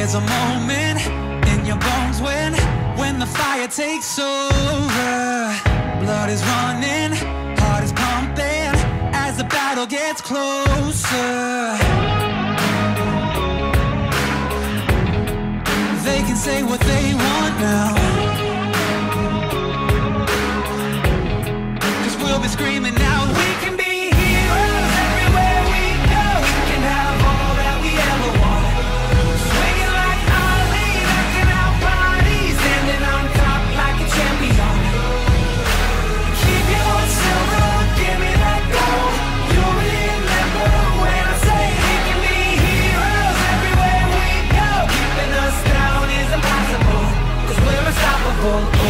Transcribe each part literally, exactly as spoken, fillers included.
There's a moment in your bones when, when the fire takes over. Blood is running, heart is pumping, as the battle gets closer. They can say what they want now, 'cause we'll be screaming out, we can be heroes everywhere we go. We can have all that we ever want. Swinging like Ali, rocking our bodies, standing on top like a champion. Keep your silver, give me that gold. You'll remember when I say we can be heroes everywhere we go. Keeping us down is impossible, 'cause we're unstoppable. Oh,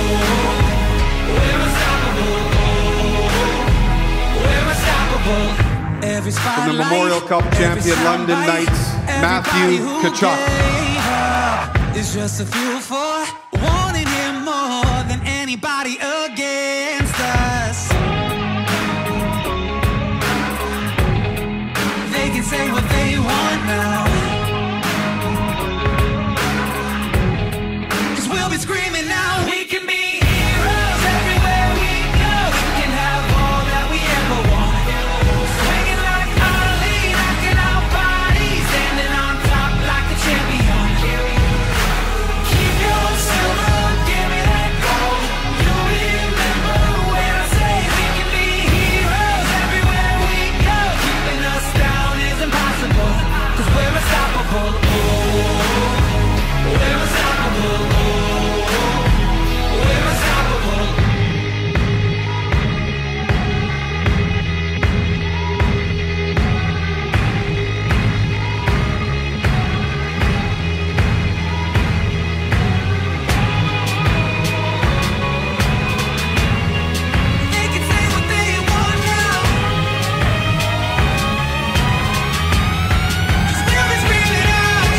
we're unstoppable. Every From the Memorial Cup champion London Knights, Matthew Tkachuk. It's just a fuel for wanting him more than anybody against us. They can say what they want now, 'cause we'll be screaming now, we can be heroes everywhere we go. We can have all that we ever want. Swinging like Ali, rocking our bodies, standing on top like a champion. Keep your silver, give me that gold. You'll remember when I say we can be heroes everywhere we go. Keeping us down is impossible, 'cause we're unstoppable. Oh, we're unstoppable. Oh, we're unstoppable. They can say what they want now, 'cause we'll be screaming out,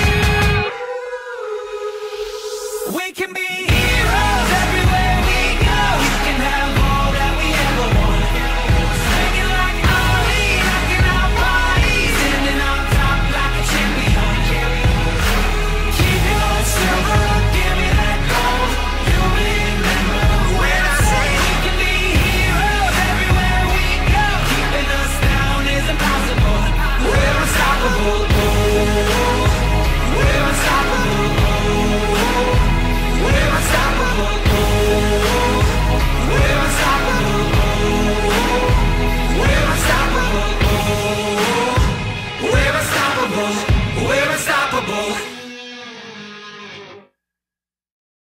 we can be heroes everywhere we go. We can have all that we ever want. Swinging like Ali, rocking our bodies, standing on top like a champion. Keep your silver, give me that gold. You'll remember when I say we can be heroes everywhere we go. Keeping us down is impossible. We're unstoppable. Oh, we're unstoppable. Oh, we're unstoppable. Oh, we're unstoppable. Oh, we're unstoppable. Oh, we're unstoppable. We're unstoppable.